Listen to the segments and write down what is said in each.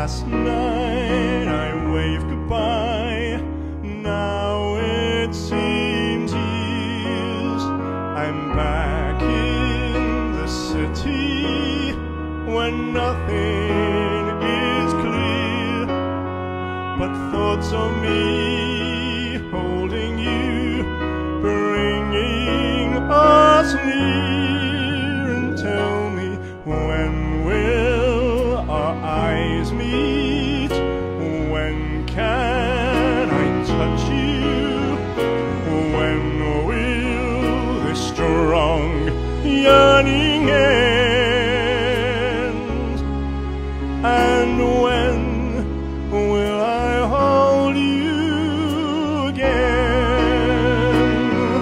Last night I waved goodbye. Now it seems years. I'm back in the city when nothing is clear but thoughts of me holding you, bringing us near. And tell me, when will our eyes meet? When can I touch you? When will this strong yearning end? And when will I hold you again?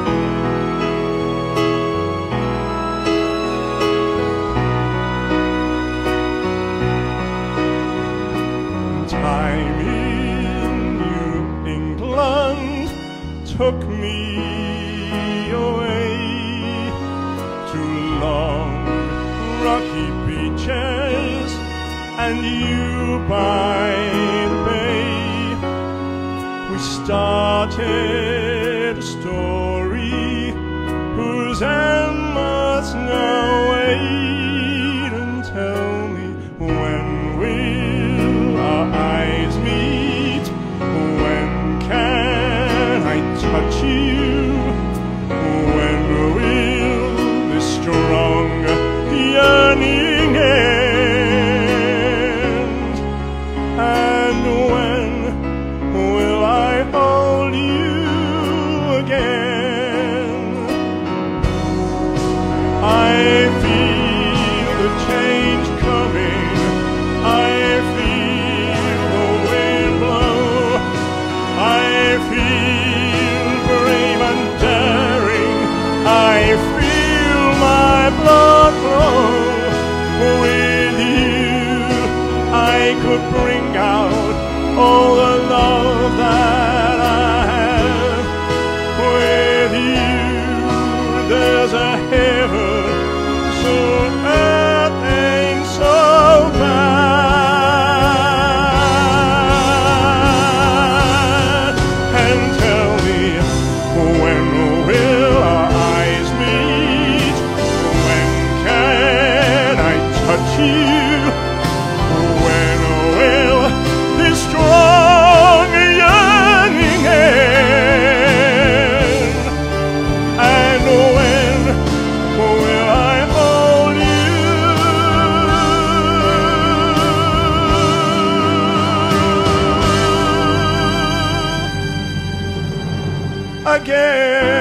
Time in New England took me away to long rocky beaches and you by the bay. We started a story whose end must now wait. And tell me, when will our eyes meet? When can I touch you? When will this strong yearning end? And when will I hold you again? I feel the change coming. I feel the wind blow. I feel brave and daring. I feel my blood flow. With you I could bring out all the love that I have. With you there's a heaven so earth ain't so bad. And tell me, when will our eyes meet? When can I touch you? When will this strong yearning end? And when will I hold you again?